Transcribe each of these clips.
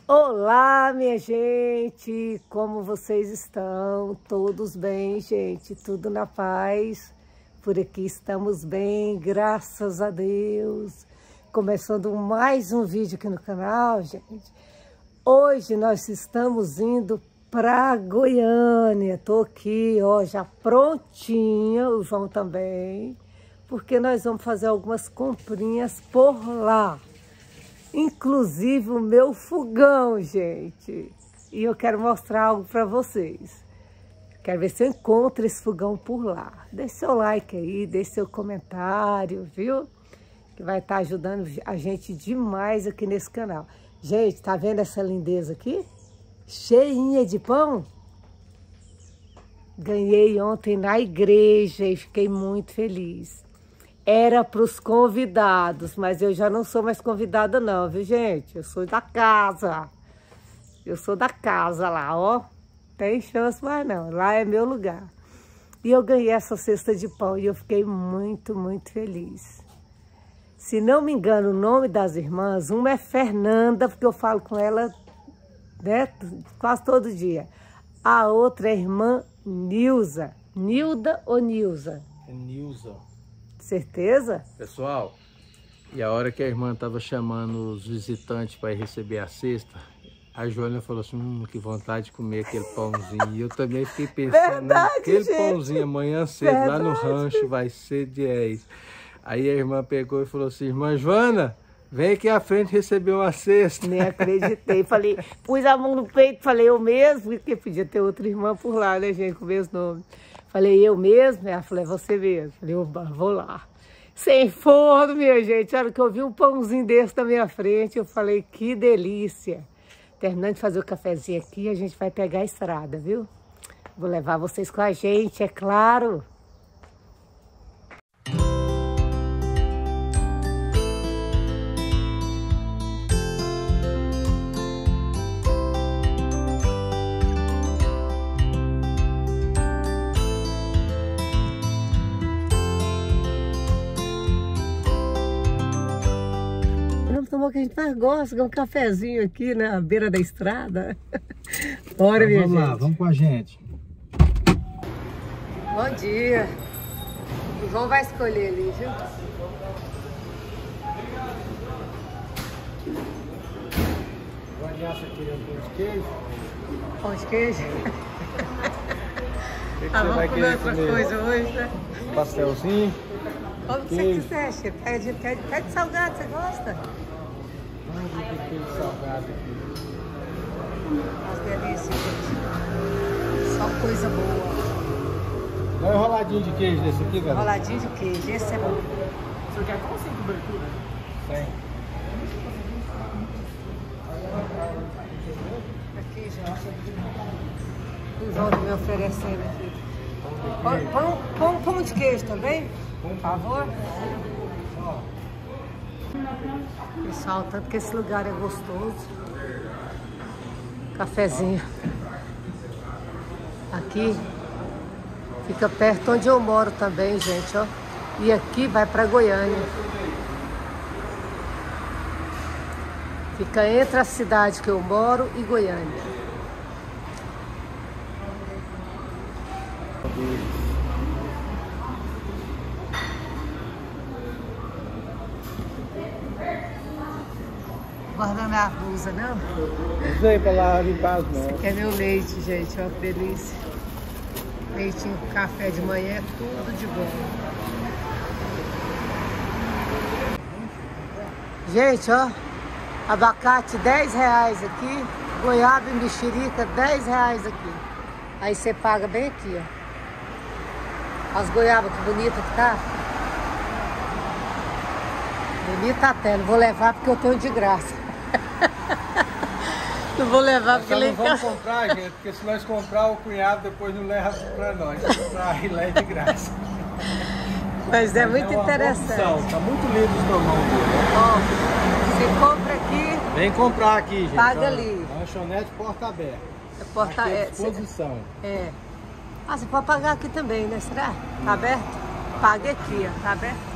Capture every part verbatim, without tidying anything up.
Olá, minha gente! Como vocês estão? Todos bem, gente? Tudo na paz? Por aqui estamos bem, graças a Deus. Começando mais um vídeo aqui no canal, gente. Hoje nós estamos indo para Goiânia. Tô aqui, ó, já prontinha, o João também, porque nós vamos fazer algumas comprinhas por lá. Inclusive o meu fogão, gente. E eu quero mostrar algo para vocês. Quero ver se eu encontro esse fogão por lá. Deixe seu like aí, deixe seu comentário, viu? Que vai estar ajudando a gente demais aqui nesse canal. Gente, tá vendo essa lindeza aqui? Cheinha de pão. Ganhei ontem na igreja e fiquei muito feliz. Era para os convidados, mas eu já não sou mais convidada não, viu, gente? Eu sou da casa. Eu sou da casa lá, ó. Tem chance mais não, lá é meu lugar. E eu ganhei essa cesta de pão e eu fiquei muito, muito feliz. Se não me engano, o nome das irmãs, uma é Fernanda, porque eu falo com ela, né, quase todo dia. A outra é a irmã Nilza. Nilda ou Nilza? É Nilza. Certeza? Pessoal, e a hora que a irmã estava chamando os visitantes para ir receber a cesta, a Joana falou assim, hum, que vontade de comer aquele pãozinho. E eu também fiquei pensando, Verdade, aquele gente. pãozinho amanhã cedo, Verdade. lá no rancho, vai ser dez. Aí a irmã pegou e falou assim, irmã Joana, vem aqui à frente receber uma cesta. Nem acreditei. Falei, pus a mão no peito, falei eu mesmo, porque podia ter outra irmã por lá, né, gente, com o mesmo nome. Falei, eu mesmo? Ela falou, é você mesmo. Falei, oba, vou lá. Sem forno, minha gente. A hora que eu vi um pãozinho desse na minha frente, eu falei, que delícia. Terminando de fazer o cafezinho aqui, a gente vai pegar a estrada, viu? Vou levar vocês com a gente, é claro. Tomou o que a gente mais gosta, um cafezinho aqui na beira da estrada. Bora, minha gente. Vamos lá, vamos com a gente. Bom dia. O João vai escolher ali, viu? Vou aliar essa aqui, pão de queijo. Pão de queijo? O que que Ah, você vamos vai comer querer outra comer? coisa hoje, né? Pastelzinho. Como você queijo. quiser, chefe. Pede, pede, pede salgado, você gosta? Vamos ver o queijo salgado aqui. Nossa, delícia, gente. Só coisa boa. Dá um enroladinho de queijo desse aqui, galera. Roladinho de queijo, esse é bom. Você quer com ou sem cobertura? Sem. Aqui, gente. O João me oferecendo aqui. Pão, pão, pão, pão de queijo também? Por favor. Pessoal, tanto que esse lugar é gostoso. Cafezinho. Aqui fica perto onde eu moro também, gente, ó. E aqui vai para Goiânia. Fica entre a cidade que eu moro e Goiânia. Guardando a blusa, não? Usei pra lá limpar as mãos. Esse aqui é meu leite, gente, ó, que delícia. Leitinho, café de manhã, é tudo de bom. Gente, ó, abacate dez reais aqui, goiaba e mexerica dez reais aqui. Aí você paga bem aqui, ó. As goiabas, que bonita que tá. Bonita até, não vou levar porque eu tenho de graça. Não vou levar porque Nós ele não vamos comprar, gente, porque se nós comprar, o cunhado depois não leva pra nós. Comprar e leva de graça. Mas é Mas muito é uma interessante. boa opção, tá muito lindo os tormão dele. Ó, você compra aqui, Vem comprar aqui, gente. paga ó. ali. Lanchonete porta aberta. É porta, Aqui à é, disposição. cê- é. Ah, você pode pagar aqui também, né? Será? Tá aberto? Paga aqui, ó. Tá aberto?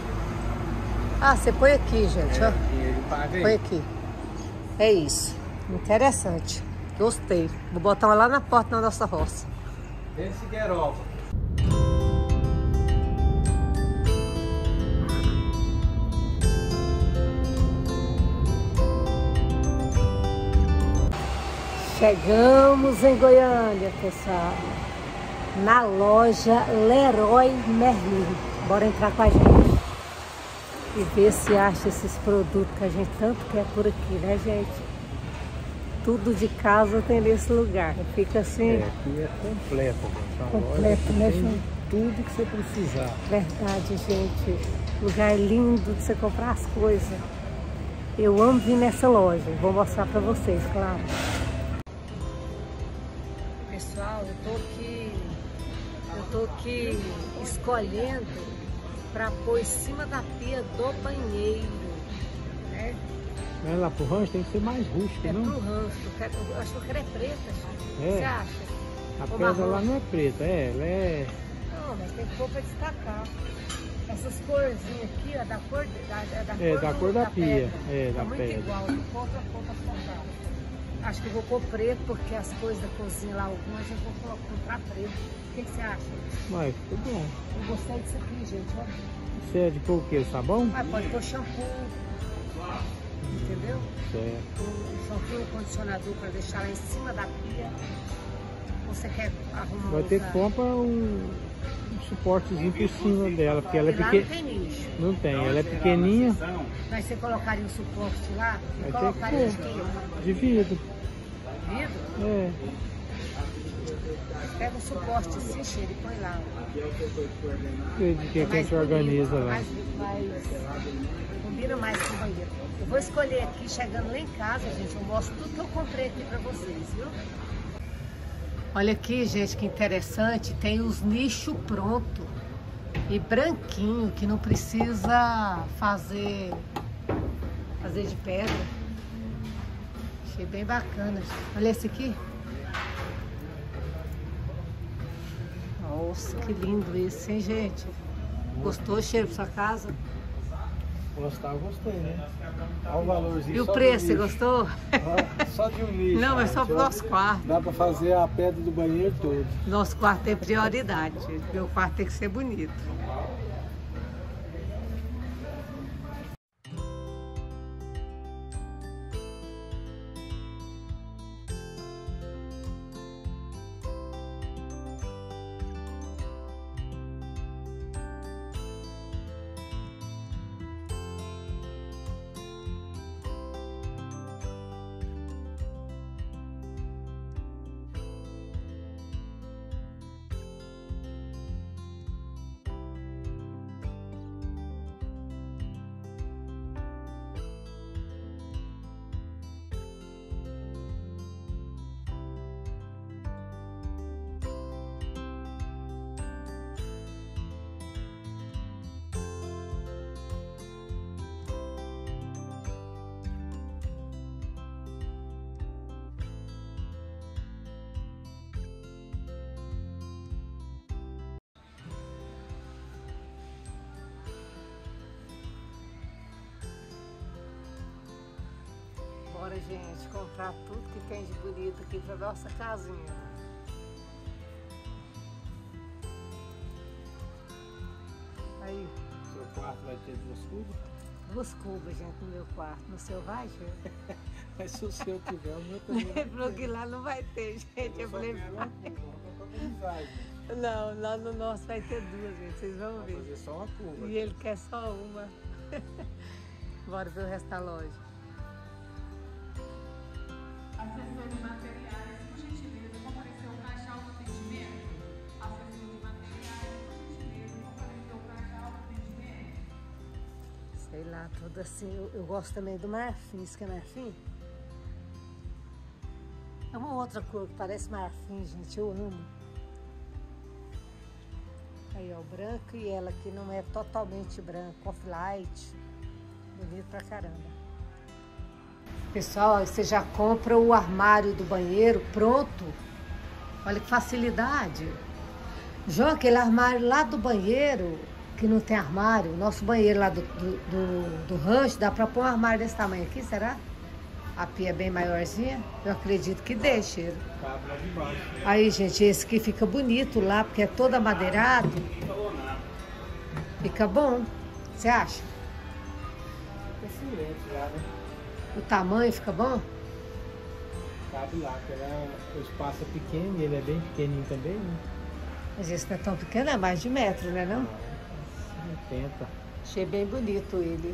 Ah, você põe aqui, gente, ó. É, ele paga aí. Põe aqui. É isso. Interessante. Gostei. Vou botar uma lá na porta da nossa roça. Vem Figueiroba. Chegamos em Goiânia, pessoal. Na loja Leroy Merlin. Bora entrar com a gente e ver se acha esses produtos que a gente tanto quer por aqui, né, gente? Tudo de casa tem nesse lugar. Fica assim... É, aqui é completo. Completo, né, João? Tudo que você precisar. Verdade, gente. Lugar lindo de você comprar as coisas. Eu amo vir nessa loja. Vou mostrar pra vocês, claro. Pessoal, eu tô aqui... Eu tô aqui escolhendo para pôr em cima da pia do banheiro, né? Mas lá pro rancho tem que ser mais rústico, é não? É pro rancho, eu, quero, eu acho que eu quero é preta, gente. É. Você acha? A Ou pedra marrom? lá não é preta, é, ela é... Não, mas tem que pôr para destacar. Essas corzinhas aqui, ó, da cor da, da, É, cor, da do, cor da, da pia, pedra. é, da é muito pedra. igual, de cor pra cor pra focar. Acho que eu vou pôr preto, porque as coisas da cozinha lá, algumas eu vou comprar preto. O que, que você acha? Mas ficou bom. Eu gostei disso aqui, gente, ó. Você é de pôr o quê? Sabão? Ah, pode pôr shampoo, entendeu? Certo. Um shampoo, um condicionador para deixar lá em cima da pia. Você quer arrumar Vai ter que comprar um, um suportezinho por cima dela, porque ela é pequena. pequena. Não tem nicho. Não tem, ela é pequenininha. Mas você colocaria o suporte lá? Vai ter Colocaria de que quê? pôr. De vidro. Vidro? É. Pega o suporte assim, cheiro, e põe lá. De que, que a gente organiza lá. Mais, mais, combina mais com o banheiro. Eu vou escolher aqui, chegando lá em casa, gente, eu mostro tudo que eu comprei aqui pra vocês, viu? Olha aqui, gente, que interessante. Tem os nichos prontos e branquinho, que não precisa fazer, fazer de pedra. Achei bem bacana. Olha esse aqui. Nossa, que lindo esse, hein, gente? Gostou, cheiro pra sua casa? Gostar, eu gostei, né? Olha o valorzinho. E o preço, você gostou? Só de um nicho. Não, mas só pro nosso quarto. Dá pra fazer a pedra do banheiro todo. Nosso quarto tem prioridade. Meu quarto tem que ser bonito. Bora, gente, comprar tudo que tem de bonito aqui pra nossa casinha. Aí. Seu quarto vai ter duas cubas? Duas cubas, gente, no meu quarto. No seu vai, gente? Mas se o seu tiver, o meu também. Ele falou que lá não vai ter, gente. Eu falei, vai. Não, lá no nosso vai ter duas, gente. Vocês vão ver. Vai fazer só uma cuba. E ele quer só uma. Bora ver o resto da loja. Assessor de materiais, por gentileza, compareceu o caixa autoatendimento. Assessor de materiais, por gentileza, compareceu o caixa autoatendimento. Sei lá, tudo assim. Eu, eu gosto também do marfim. Isso que é marfim? É uma outra cor que parece marfim, gente. Eu amo. Aí, ó, o branco e ela que não é totalmente branco. Off-light. Bonito pra caramba. Pessoal, você já compra o armário do banheiro pronto. Olha que facilidade. João, aquele armário lá do banheiro, que não tem armário, nosso banheiro lá do, do, do, do rancho, dá pra pôr um armário desse tamanho aqui, será? A pia é bem maiorzinha? Eu acredito que dê, cheiro. Cabe lá de baixo. Aí, gente, esse aqui fica bonito lá, porque é todo amadeirado. Fica bom. Você acha? Excelente lá, né? O tamanho fica bom? Cabe lá, que ela, o espaço é pequeno e ele é bem pequenininho também, né? Mas esse não é tão pequeno, é mais de metro, né não? oitenta. Achei bem bonito ele.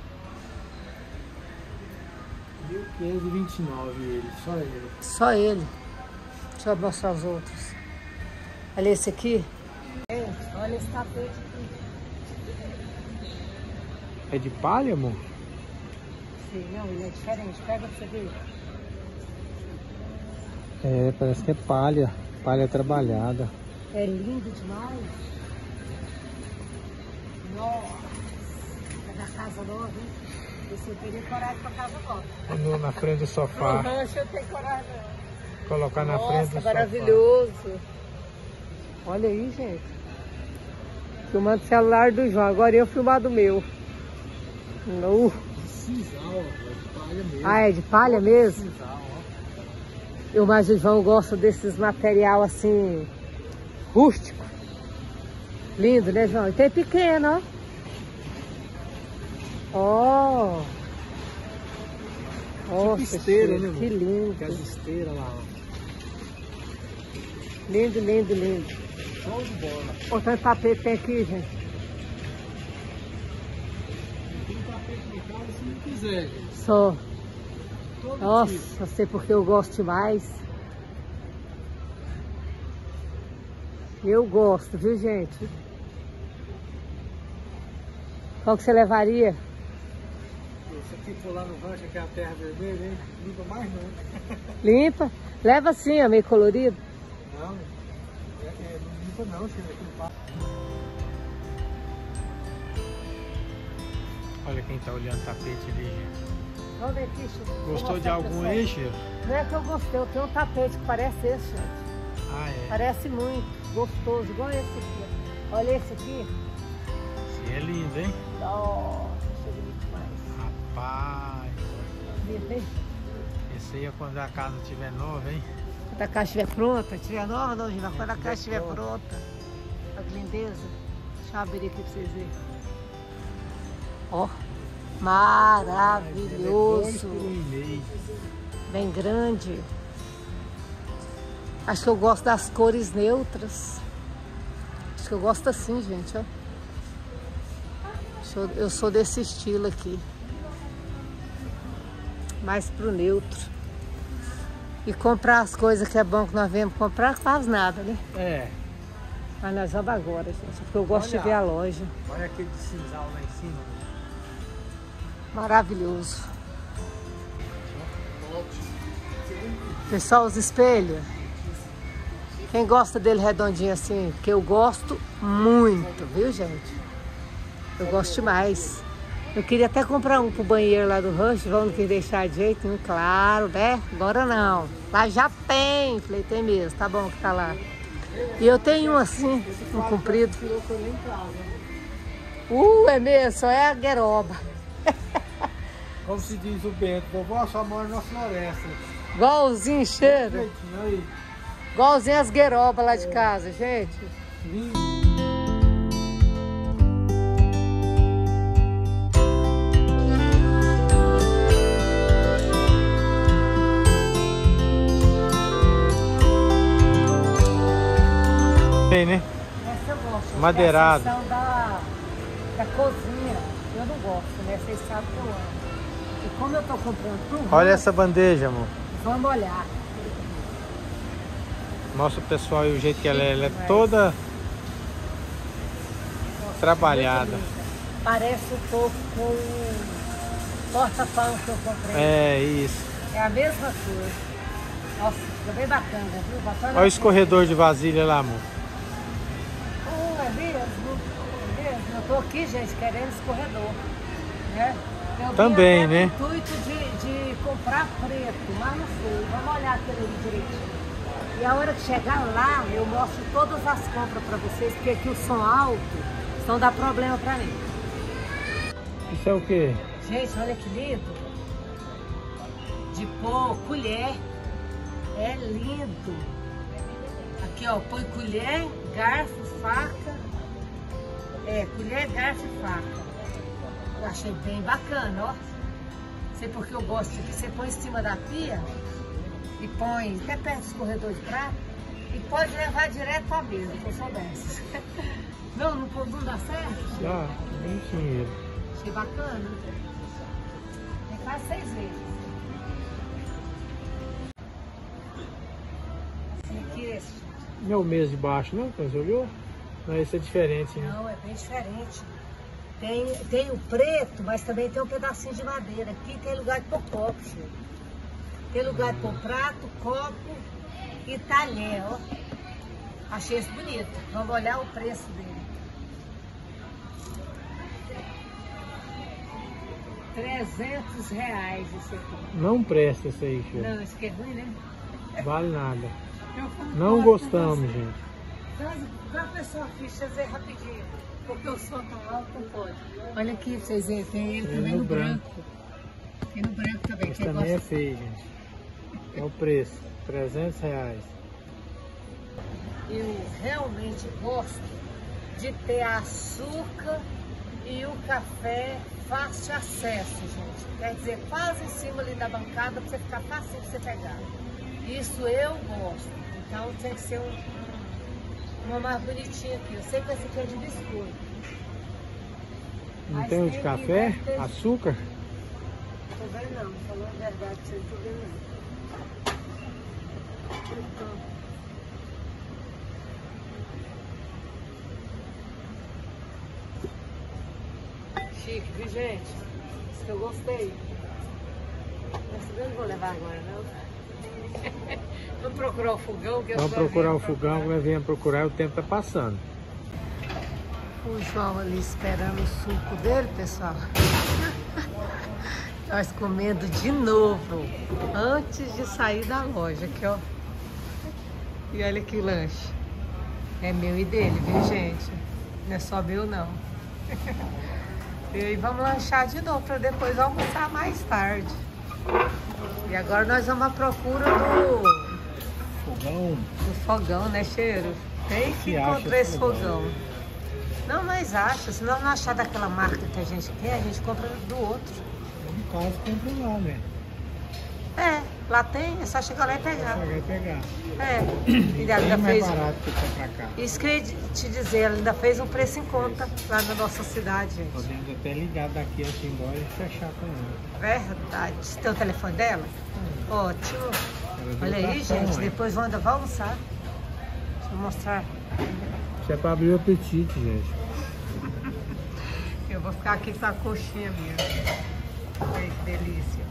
mil quinhentos e vinte e nove ele, só ele. Só ele. Deixa eu mostrar os outros. Olha esse aqui. Olha esse tapete aqui. É de palha, amor? Sim, não, ele é diferente. Pega pra você ver. É, parece que é palha. Palha trabalhada. É lindo demais. Nossa. É da casa nova, hein? Esse eu teria coragem pra casa nova. No, na frente do sofá. Não, eu tenho coragem. Colocar na Nossa, frente do maravilhoso. Olha aí, gente. Filmando o celular do João. Agora eu filmar do meu. No. sofá. Sisal, é de palha mesmo. Ah, é de palha mesmo? Sisal, ó. Eu, mas o João gosta desses material assim, rústico. Lindo, né, João? E tem pequeno, ó. Ó. Nossa, Tipo esteira, gente, né, que lindo. Que as esteiras lá, ó. Lindo, lindo, lindo. Show de bola. Olha quanto tapete tem aqui, gente. Tem tapete de casa se não quiser, gente. Só. Todo Nossa, tipo. eu sei porque eu gosto demais. Eu gosto, viu, gente? Qual que você levaria? Se aqui for lá no rancho, que é a terra vermelha, hein? Limpa mais não. Limpa. Leva assim, ó, meio colorido. Não, é, é, não limpa não, chega aqui no papo. Olha quem tá olhando o tapete ali, gente. Vamos ver aqui, Chico. Vou Gostou de mostrar pra algum você. aí, Cheiro? Não é que eu gostei, eu tenho um tapete que parece esse, gente. Ah, é. Parece muito. Gostoso, igual esse aqui. Olha esse aqui. Esse é lindo, hein? Nossa, achei bonito demais. Rapaz. Lindo, hein? Esse aí é quando a casa estiver nova, hein? Quando a caixa estiver pronta, estiver nova, não, Gina. Quando a caixa estiver pronta. Olha que lindeza. Deixa eu abrir aqui pra vocês verem. Ó, maravilhoso. Bem grande. Acho que eu gosto das cores neutras. Acho que eu gosto assim, gente, ó. Eu, eu sou desse estilo aqui. Mais pro neutro. E comprar as coisas que é bom que nós vemos comprar, faz nada, né? É. Mas nós vamos agora, gente, porque eu gosto Olha, de ver a loja. Olha aquele sisal lá em cima. Maravilhoso. Pessoal, os espelhos. Quem gosta dele redondinho assim, porque eu gosto muito, viu, gente? Eu gosto demais. Eu queria até comprar um pro banheiro lá do rancho, vamos querer deixar de jeito nenhum, claro, né? Agora não. Lá já tem. Falei, tem mesmo, tá bom que tá lá. E eu tenho um assim, um comprido. Uh, é mesmo, só é a gueroba. Como se diz o Bento, vovó só mora na floresta. Igualzinho cheiro. Jeitinho aí. Igualzinho as guerobas lá de casa, gente. Lindo. Tem, né? Essa eu gosto. Madeirado. É a seção da, da cozinha. Eu não gosto, né? Vocês sabem que eu amo. E como eu tô comprando pro Olha rancho, essa bandeja, amor. vamos olhar. Mostra o pessoal aí o jeito que ela é. Ela é toda Nossa, trabalhada. muito bonita. Parece um pouco com o porta-pão que eu comprei. É isso. É a mesma coisa. Nossa, fica bem bacana, viu? Bacana. Olha o escorredor de vasilha lá, amor. Oh, é mesmo? É mesmo? Eu tô aqui, gente, querendo escorredor. Né? Eu vim Também, até né? com o intuito de, de comprar preto, mas não sei. Vamos olhar aquele ali direitinho. E a hora que chegar lá, eu mostro todas as compras para vocês, porque aqui o som alto não dá problema para mim. Isso é o quê? Gente, olha que lindo. De de pôr colher. É lindo. Aqui, ó, põe colher, garfo, faca. É, colher, garfo e faca. Eu achei bem bacana, ó. Sei porque eu gosto de que você põe em cima da pia e põe até perto do escorredor de prato e pode levar direto à mesa, se eu soubesse. Não, não, não dá certo? Dá, bem dinheiro. Achei bacana. Tem quase seis vezes. Assim aqui, esse. Não é o mês de baixo, não? Você olhou? Não, esse é diferente, né? Não, é bem diferente. Tem, tem o preto, mas também tem um pedacinho de madeira. Aqui tem lugar de pôr copo, filho. Tem lugar de pôr prato, copo e talher, ó. Achei esse bonito. Vamos olhar o preço dele. trezentos reais esse aqui. Não presta esse aí, filho. Não, esse aqui é ruim, né? Vale nada. Eu Não gostamos, gente. Dá a pessoa ficha dizer rapidinho, porque o som tá alto, não pode. Olha aqui pra vocês verem, tem ele Tem também no no branco. Tem no branco também. Esse Quem também gosta... é feio, gente. É o preço, trezentos reais. Eu realmente gosto de ter açúcar e o café fácil acesso, gente. Quer dizer, quase em cima ali da bancada para você ficar fácil de você pegar. Isso eu gosto. Então tem que ser um, uma mais bonitinha aqui. Eu sei que esse aqui é de biscoito. Não Mas tem o de tem café? que ter- Açúcar? Tô vendo não, falando a verdade, você não tô vendo não. Então, chique, viu, gente? Isso que eu gostei. Mas eu não vou levar agora, não. Vamos procurar o fogão. Que eu Vamos tô procurar vendo o fogão, procurar. nós viemos procurar e o tempo tá passando. O João ali esperando o suco dele, pessoal. Nós comendo de novo, antes de sair da loja, aqui, ó. E olha que lanche. É meu e dele, viu, gente? Não é só meu, não. E vamos lanchar de novo para depois almoçar mais tarde. E agora nós vamos à procura do, Fogão? do fogão, né, Cheiro? Tem que Se acha encontrar esse esse fogão. fogão. Não, mas acha. Se nós não achar daquela marca que a gente quer, a gente compra do outro. No caso, compra lá, né? É, lá tem, é só chegar lá e pegar. Vai pegar. É, ele ainda Bem mais fez. barato que comprar cá. Isso que eu ia te dizer, ela ainda fez um preço em conta lá na nossa cidade, gente. Podemos até ligar daqui assim embora e fechar com ela. Verdade. Você tem o telefone dela? Ótimo. Ela deu Olha aí, cartão, gente. hein? Depois Wanda vai almoçar. Deixa eu mostrar. Isso é pra abrir o apetite, gente. Eu vou ficar aqui com a coxinha mesmo. Olha que delícia.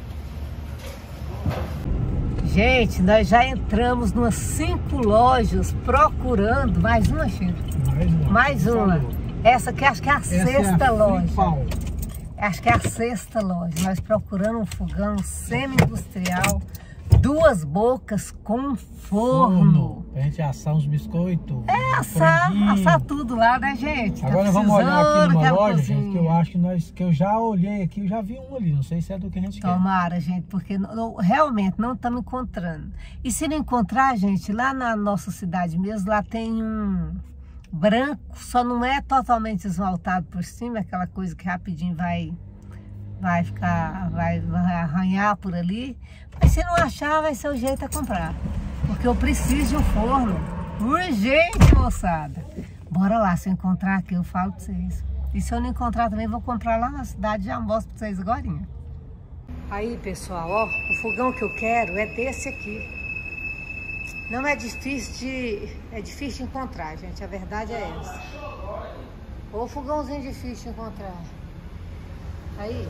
Gente, nós já entramos numas cinco lojas procurando mais uma, Chico. Mais uma. Mais uma. Essa aqui acho que é a Essa é a sexta loja. principal. Acho que é a sexta loja. Nós procurando um fogão semi-industrial, duas bocas com forno. Pra gente assar uns biscoitos. É, assar, assar tudo lá, né, gente? Tá Agora vamos olhar aqui precisando numa daquela loja, cozinha. gente, que eu acho que nós, que eu já olhei aqui, eu já vi um ali, não sei se é do que a gente quer. Tomara, gente, porque não- não- realmente não estamos encontrando. E se não encontrar, gente, lá na nossa cidade mesmo, lá tem um branco, só não é totalmente esmaltado por cima, aquela coisa que rapidinho vai, vai ficar, vai, vai arranhar por ali. Mas se não achar, vai ser o jeito a comprar. Porque eu preciso de um forno urgente, moçada. Bora lá, se eu encontrar aqui, eu falo pra vocês. E se eu não encontrar também, vou comprar lá na cidade e já mostro pra vocês agorinha. Aí, pessoal, ó, o fogão que eu quero é desse aqui. Não é difícil de... é difícil de encontrar, gente. A verdade é essa. Ô, fogãozinho difícil de encontrar. Aí.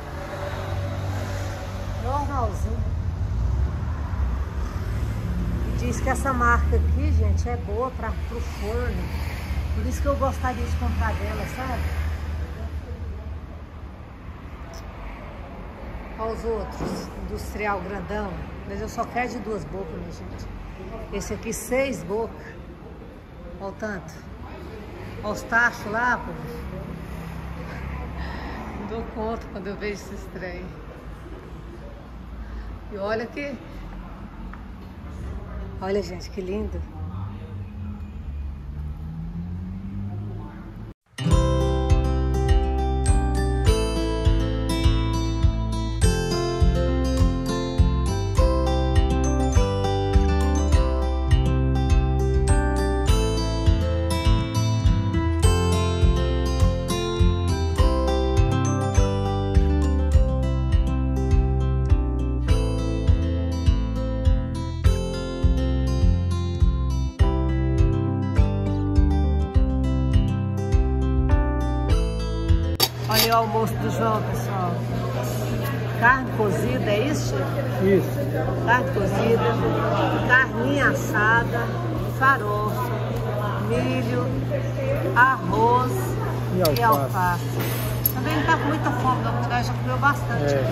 Normalzinho. E diz que essa marca aqui, gente, é boa para pro forno. Por isso que eu gostaria de comprar dela, sabe? Olha os outros, industrial grandão. Mas eu só quero de duas bocas, minha gente. Esse aqui, seis bocas. Olha o tanto. Olha os tachos lá, pô. Não dou conta quando eu vejo esses trem. E olha que... Olha, gente, que lindo. Olha o almoço do João, pessoal. Carne cozida, é isso? Isso. Carne cozida, carninha assada, farofa, milho, arroz e alface. E alface. Também não tá com muita fome, não, porque já comeu bastante. É.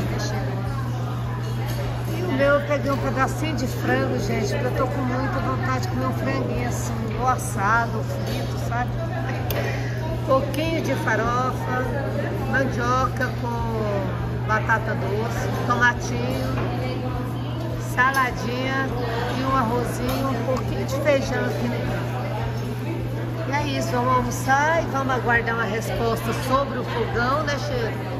E o meu, eu peguei um pedacinho de frango, gente, porque eu tô com muita vontade de comer um franguinho assim, ou assado, ou frito, sabe? Pouquinho de farofa, mandioca com batata doce, tomatinho, saladinha e um arrozinho, um pouquinho de feijão aqui no canto. E é isso, vamos almoçar e vamos aguardar uma resposta sobre o fogão, né, Cheiro?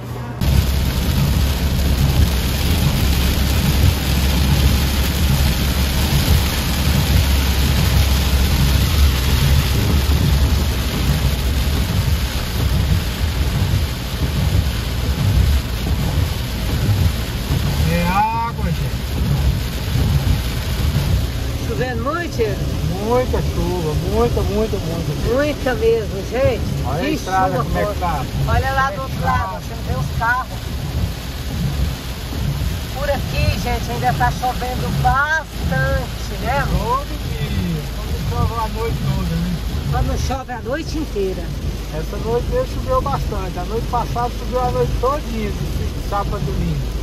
Chovendo muito, Cheiro? Muita chuva, muita, muita, muita. Muita mesmo, gente. Olha que a estrada chuva, como é que tá. Olha lá do outro lado, você não vê os carros. Por aqui, gente, ainda tá chovendo bastante, né? Todo dia. Quando chove a noite toda, né? Quando chove a noite inteira. Essa noite mesmo choveu bastante. A noite passada choveu a noite todinha, de sábado para domingo.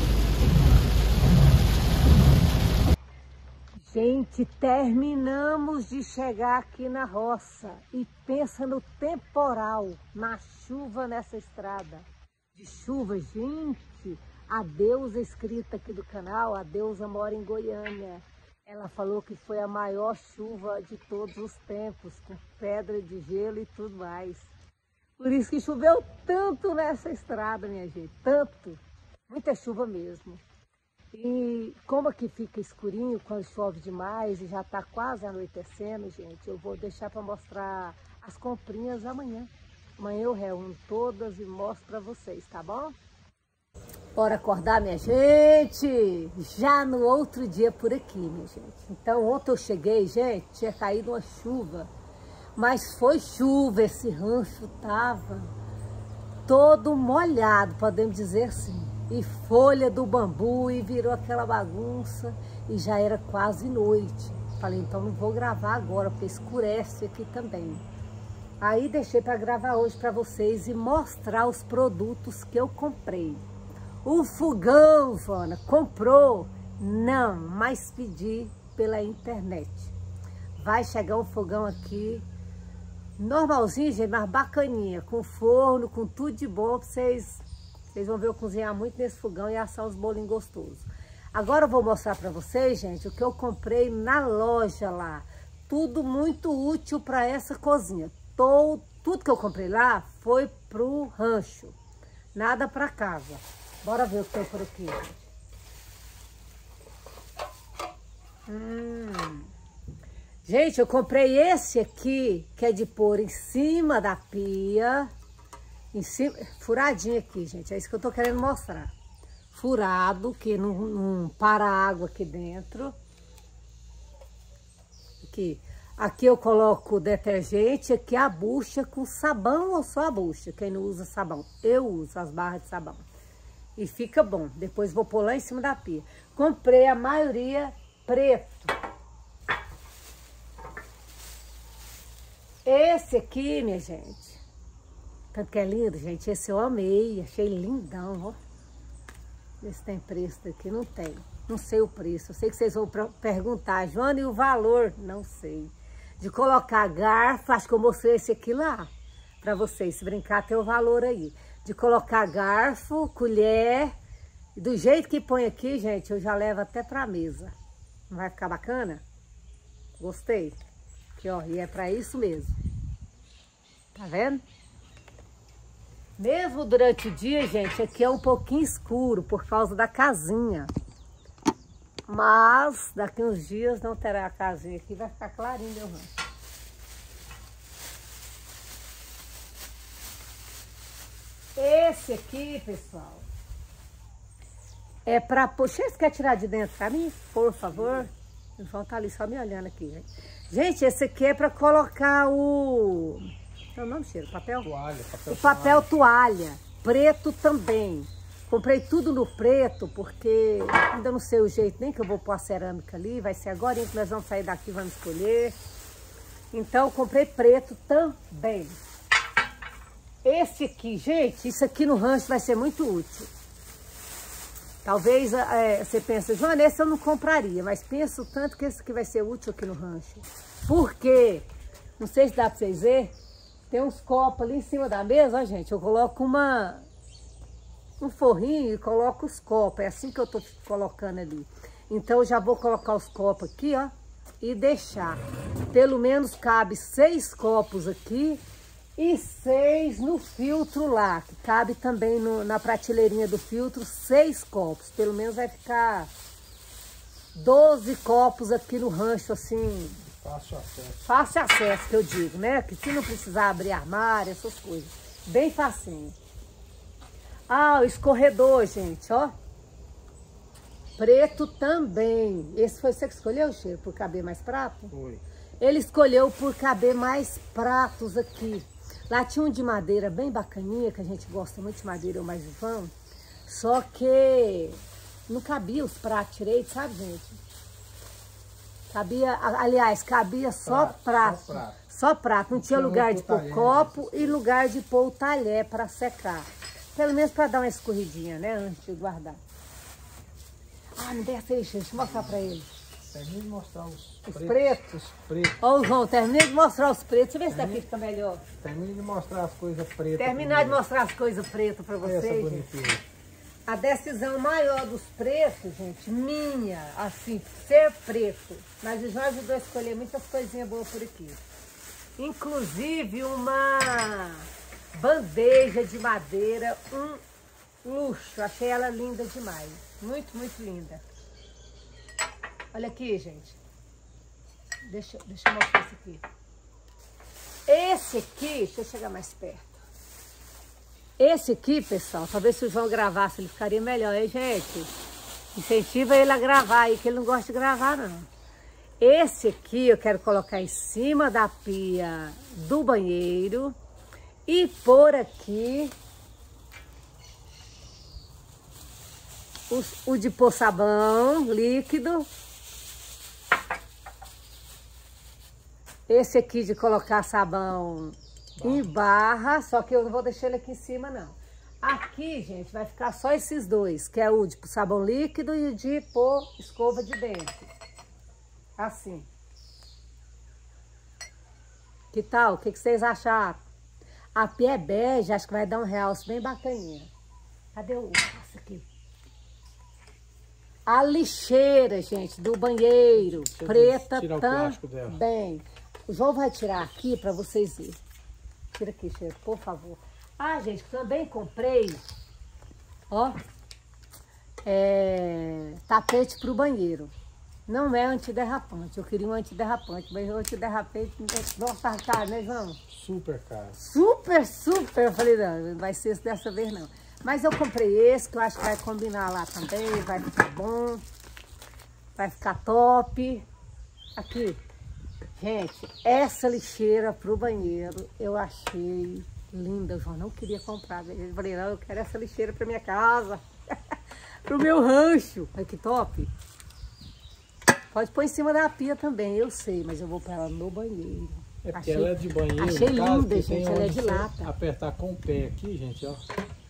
Gente, terminamos de chegar aqui na roça e pensa no temporal, na chuva nessa estrada. De chuva, gente, a deusa escrita aqui do canal, a deusa mora em Goiânia. Ela falou que foi a maior chuva de todos os tempos, com pedra de gelo e tudo mais. Por isso que choveu tanto nessa estrada, minha gente, tanto. Muita chuva mesmo. E como aqui fica escurinho quando chove demais e já está quase anoitecendo, gente, eu vou deixar para mostrar as comprinhas amanhã. Amanhã eu reúno todas e mostro para vocês, tá bom? Bora acordar, minha gente! Já no outro dia por aqui, minha gente. Então ontem eu cheguei, gente, tinha caído uma chuva, mas foi chuva, esse rancho tava todo molhado, podemos dizer assim. E folha do bambu e virou aquela bagunça e já era quase noite. Falei, então não vou gravar agora, porque escurece aqui também. Aí deixei para gravar hoje para vocês e mostrar os produtos que eu comprei. O fogão, Vana, comprou? Não, mas pedi pela internet. Vai chegar um fogão aqui, normalzinho, gente, mas bacaninha, com forno, com tudo de bom para vocês... Vocês vão ver eu cozinhar muito nesse fogão e assar os bolinhos gostosos. Agora eu vou mostrar para vocês, gente, o que eu comprei na loja lá. Tudo muito útil para essa cozinha. Tô, tudo que eu comprei lá foi pro rancho. Nada para casa. Bora ver o que tem por aqui, gente. Hum. Gente, eu comprei esse aqui, que é de pôr em cima da pia. Em cima, furadinho aqui, gente, é isso que eu tô querendo mostrar. Furado, que não, não para a água aqui dentro. Aqui. Aqui eu coloco o detergente, aqui a bucha com sabão ou só a bucha, quem não usa sabão. Eu uso as barras de sabão. E fica bom. Depois vou pôr lá em cima da pia. Comprei a maioria preto. Esse aqui, minha gente, tanto que é lindo, gente. Esse eu amei, achei lindão, ó. Vê se tem preço daqui, não tem. Não sei o preço. Eu sei que vocês vão perguntar, Joana, e o valor? Não sei. De colocar garfo, acho que eu mostrei esse aqui lá, pra vocês. Se brincar, tem o valor aí. De colocar garfo, colher E do jeito que põe aqui, gente, eu já levo até pra mesa. Não vai ficar bacana? Gostei. Aqui, ó, e é pra isso mesmo. Tá vendo? Mesmo durante o dia, gente, aqui é um pouquinho escuro por causa da casinha. Mas daqui uns dias não terá a casinha aqui, vai ficar clarinho meu rancho. Esse aqui, pessoal, é pra... Poxa, você quer tirar de dentro pra mim? Por favor. O João tá ali só me olhando aqui, gente. Gente, esse aqui é pra colocar o... É o nome, cheiro? Papel? Toalha, papel o papel toalha. toalha. Preto também. Comprei tudo no preto, porque ainda não sei o jeito nem que eu vou pôr a cerâmica ali. Vai ser agora que nós vamos sair daqui e vamos escolher. Então, comprei preto também. Esse aqui, gente, isso aqui no rancho vai ser muito útil. Talvez é, você pense, Joana, esse eu não compraria, mas penso tanto que esse aqui vai ser útil aqui no rancho. Por quê? Não sei se dá para vocês verem. Tem uns copos ali em cima da mesa, ó, gente. Eu coloco uma, um forrinho e coloco os copos. É assim que eu tô colocando ali. Então, eu já vou colocar os copos aqui, ó, e deixar. Pelo menos cabe seis copos aqui. E seis no filtro lá, que cabe também no, na prateleirinha do filtro, seis copos. Pelo menos vai ficar doze copos aqui no rancho, assim... Fácil acesso. Fácil acesso, que eu digo, né? Que se não precisar abrir armário, essas coisas. Bem facinho. Ah, o escorredor, gente, ó. Preto também. Esse foi você que escolheu, Cheiro, por caber mais prato? Foi. Ele escolheu por caber mais pratos aqui. Lá tinha um de madeira bem bacaninha, que a gente gosta muito de madeira, eu mais o João. Só que não cabia os pratos direito, sabe, gente? Cabia, aliás, cabia só prato. prato. Só prato. Só prato. Não tinha lugar de pôr copo e lugar de pôr o talher para secar. Pelo menos para dar uma escorridinha, né? Antes de guardar. Ah, me desce aí, deixa eu mostrar para ele. Termina de mostrar os, os pretos. pretos. Os pretos. Ó, João, termina de mostrar os pretos. Deixa eu ver se daqui fica melhor. Termina de mostrar as coisas pretas. Terminar de mostrar as coisas pretas para vocês. Essa bonitinha. A decisão maior dos pretos, gente, minha, assim, ser preto. Mas o João ajudou a escolher muitas coisinhas boas por aqui. Inclusive uma bandeja de madeira, um luxo. Achei ela linda demais. Muito, muito linda. Olha aqui, gente. Deixa, deixa eu mostrar esse aqui. Esse aqui, deixa eu chegar mais perto. Esse aqui, pessoal, talvez se o João gravasse, ele ficaria melhor, hein, gente? Incentiva ele a gravar aí, que ele não gosta de gravar, não. Esse aqui eu quero colocar em cima da pia do banheiro e pôr aqui o, o de pôr sabão líquido. Esse aqui de colocar sabão em barra, só que eu não vou deixar ele aqui em cima, não. Aqui, gente, vai ficar só esses dois, que é o de pôr sabão líquido e o de pôr escova de dente. Assim. Que tal? O que, que vocês acharam? A pia é bege, acho que vai dar um realce bem bacaninha. Cadê o... Nossa, aqui. A lixeira, gente, do banheiro, preta também. O João vai tirar aqui para vocês verem. Tira aqui, cheiro, por favor. Ah, gente, também comprei, ó, é, tapete para o banheiro. Não é antiderrapante. Eu queria um antiderrapante, mas o antiderrapante, nossa, caro, né, João? Super caro. Super, super. Eu falei, não, não vai ser esse dessa vez, não. Mas eu comprei esse, que eu acho que vai combinar lá também, vai ficar bom, vai ficar top. Aqui. Gente, essa lixeira pro banheiro eu achei linda. Eu já não queria comprar. Eu falei, não, eu quero essa lixeira pra minha casa. Pro meu rancho. Olha que top. Pode pôr em cima da pia também, eu sei, mas eu vou pôr ela no banheiro. É porque achei, ela é de banheiro. Achei caso, linda, gente. Ela é de lata. Apertar com o pé aqui, gente, ó.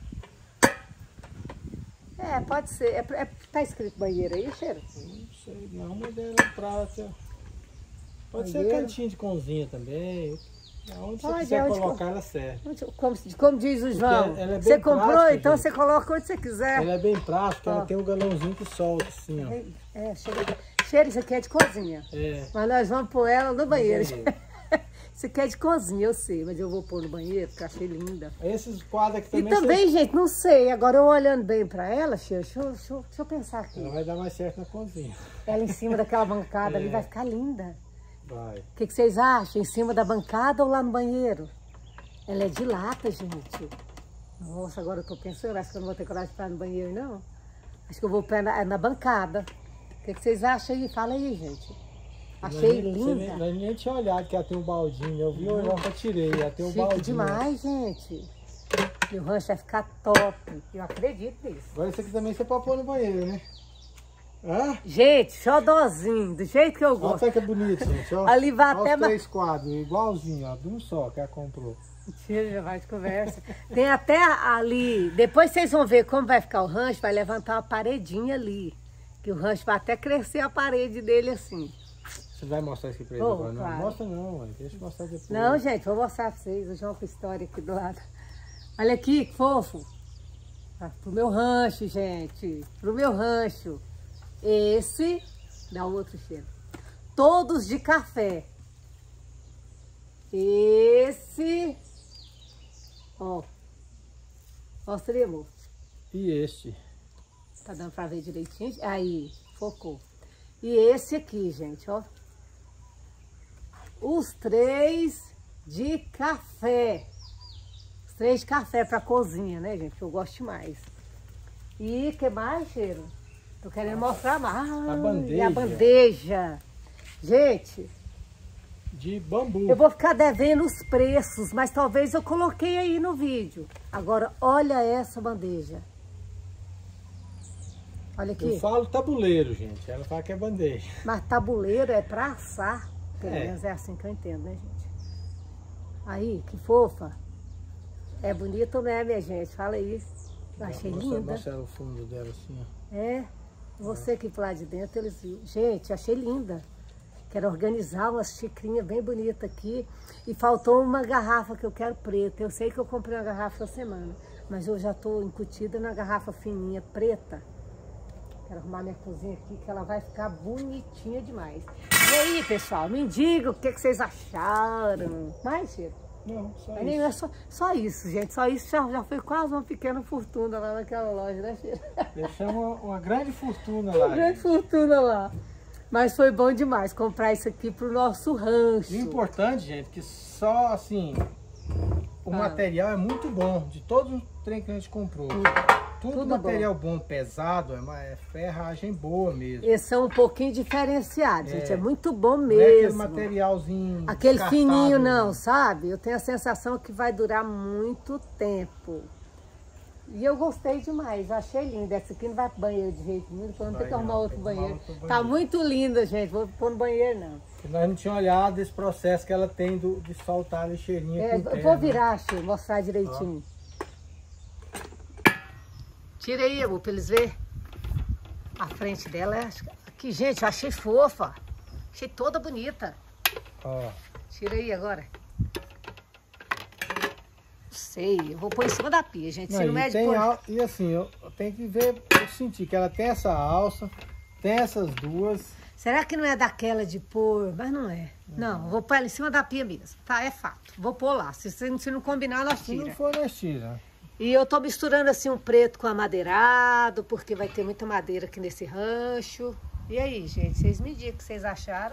É, pode ser. É, é, tá escrito banheiro aí, cheiro? Não sei, não, mas ela é prata. Pode banheiro. Ser cantinho de cozinha também. Onde você Pode, quiser onde colocar, for. ela serve. Como, como diz o João, ela é bem você comprou, prática, então gente. você coloca onde você quiser. Ela é bem prática, Ó. ela tem um galãozinho que solta assim, ó. É, cheira, cheira, isso aqui é de cozinha. É. Mas nós vamos pôr ela no banheiro. banheiro. Isso aqui é de cozinha, eu sei, mas eu vou pôr no banheiro, porque eu achei linda. Esses quadros aqui E também... também, gente, não sei, agora eu olhando bem pra ela, Cheiro, deixa, eu- deixa, eu- deixa eu pensar aqui. Ela vai dar mais certo na cozinha. Ela em cima daquela bancada ali É. vai ficar linda. Vai. O que, que vocês acham? Em cima da bancada ou lá no banheiro? Ela é de lata, gente. Nossa, agora eu tô pensando, acho que eu não vou ter coragem de pôr no banheiro, não. Acho que eu vou pôr na, na bancada. O que, que vocês acham aí? Fala aí, gente. Achei Nós nem- linda. Você nem, nós nem tinha olhado que ela tem um baldinho. Eu vi, eu já tirei. Ela tem um Chique baldinho. demais, gente. E o rancho vai ficar top. Eu acredito nisso. Agora isso aqui também você pode pôr no banheiro, né? Hã? Gente, xodózinho, do jeito que eu Olha gosto. até que bonito, gente. Ó, Ali vai Olha até os ma- três quadros, igualzinho, ó. De um só que ela comprou. Mentira, já vai de conversa. Tem até ali, depois vocês vão ver como vai ficar o rancho, vai levantar uma paredinha ali. Que o rancho vai até crescer a parede dele assim. Você vai mostrar isso aqui pra ele Vou, agora? Não, claro. mostra não, mãe. Deixa eu mostrar depois. Não, gente, vou mostrar pra vocês. O João com história aqui do lado. Olha aqui, que fofo. Ah, pro meu rancho, gente. Pro meu rancho. Esse, dá um outro cheiro. Todos de café. Esse. Ó. Mostra aí, amor. E este? Tá dando pra ver direitinho? Aí, focou. E esse aqui, gente, ó. Os três de café. Os três de café pra cozinha, né, gente? Que eu gosto mais. E que mais, Cheiro? Tô querendo mostrar mais. A E bandeja. a bandeja. Gente, De bambu. eu vou ficar devendo os preços, mas talvez eu coloquei aí no vídeo. Agora, olha essa bandeja. Olha aqui. Eu falo tabuleiro, gente. Ela fala que é bandeja. Mas tabuleiro é pra assar. Pelo É. menos é assim que eu entendo, né, gente? Aí, que fofa. É bonito, né, minha gente? Fala aí. Eu achei mostra, linda. Mostra o fundo dela assim, ó. É. Você aqui pro lado de dentro, eles viram. Gente, achei linda. Quero organizar umas xicrinhas bem bonitas aqui. E faltou uma garrafa que eu quero preta. Eu sei que eu comprei uma garrafa essa semana. Mas eu já tô incutida na garrafa fininha preta. Quero arrumar minha cozinha aqui, que ela vai ficar bonitinha demais. E aí, pessoal, me digam o que, que vocês acharam. Mais, Cheiro? Não, só Mas nem isso. é só, só isso, gente. Só isso já, já foi quase uma pequena fortuna lá naquela loja, né, Cheiro? Deixamos uma, uma grande fortuna lá. Uma grande gente. fortuna lá. Mas foi bom demais comprar isso aqui pro nosso rancho. O importante, gente, que só assim, o Ah. material é muito bom. De todos os trem que a gente comprou. Tudo, Tudo material bom. pesado, é, uma, é ferragem boa mesmo. Esse é um pouquinho diferenciado, gente. É, É. muito bom Não é aquele mesmo. materialzinho Aquele descartável, fininho não, sabe? Eu tenho a sensação que vai durar muito tempo. E eu gostei demais, achei linda. Essa aqui não vai pro banheiro de jeito nenhum, então não tem Vai que arrumar não, outro tem que arrumar banheiro. outro Tá banheiro. muito linda, gente. Vou pôr no banheiro, não. Porque nós não tínhamos olhado esse processo que ela tem do, de soltar a lixeirinha É, aqui eu interna. vou virar, Chico, mostrar direitinho. Tira aí, amor, pra eles verem. A frente dela é... Aqui, gente, eu achei fofa. Achei toda bonita. Ó, Tira aí agora. Não sei, eu vou pôr em cima da pia, gente. Se não, não e, mede tem por... al- e assim, eu, eu tenho que ver, eu senti que ela tem essa alça, tem essas duas. Será que não é daquela de pôr? Mas não é. Não, eu vou pôr ela em cima da pia mesmo. Tá, é fato. Vou pôr lá. Se, se, se não combinar, nós Se não tira. for, nós tira. E eu tô misturando assim um preto com amadeirado, porque vai ter muita madeira aqui nesse rancho. E aí, gente, vocês me digam o que vocês acharam.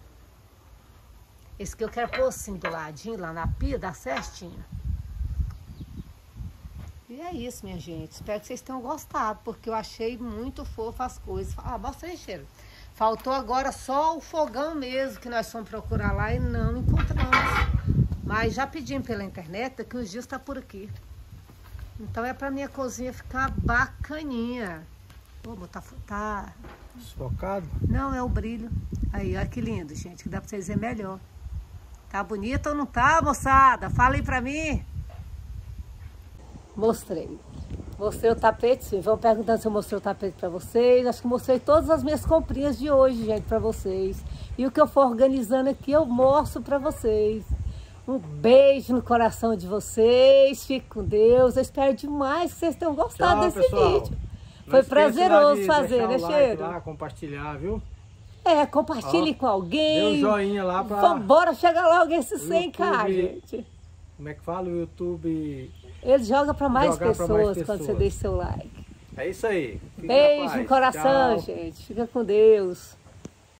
Esse que eu quero pôr assim do ladinho, lá na pia, dá certinho. E é isso, minha gente. Espero que vocês tenham gostado, porque eu achei muito fofo as coisas. Ah, mostra aí, Cheiro. Faltou agora só o fogão mesmo, que nós fomos procurar lá e não encontramos. Mas já pedimos pela internet, que os dias tá por aqui. Então é pra minha cozinha ficar bacaninha. Vou botar... Tá... Desfocado. Não, é o brilho. Aí, olha que lindo, gente, que dá pra vocês verem melhor. Tá bonito ou não tá, moçada? Fala aí pra mim. Mostrei. Mostrei o tapete, sim. Vão perguntando se eu mostrei o tapete pra vocês. Acho que mostrei todas as minhas comprinhas de hoje, gente, pra vocês. E o que eu for organizando aqui, eu mostro pra vocês. Um beijo no coração de vocês. Fique com Deus. Eu espero demais que vocês tenham gostado Tchau, desse pessoal. vídeo. Não Foi esqueça prazeroso de fazer, deixar né, o like Cheiro? lá, compartilhar, viu? É, compartilhe Ó, com alguém. Dê um joinha lá pra... Vambora chegar logo esse cem k, YouTube. gente. Como é que fala o YouTube? Ele joga para mais, Jogar pra pessoas mais quando você pessoas. deixa seu like. É isso aí. Fique na Beijo paz. no coração, Tchau. gente. Fica com Deus.